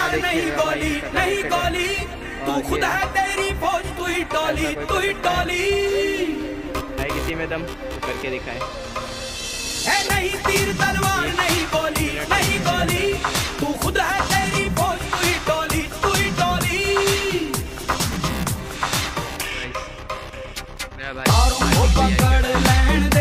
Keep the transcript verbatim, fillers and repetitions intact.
तलवार नहीं गोली नहीं गोली, तू खुद है तेरी फौज, तू ही टोली तू ही टोली। है किसी में दम तो करके दिखाए। है नहीं तीर तलवार नहीं गोली नहीं गोली, तू खुद है तेरी फौज, तू ही टोली तू ही टोली। तारों को पकड़ लैंड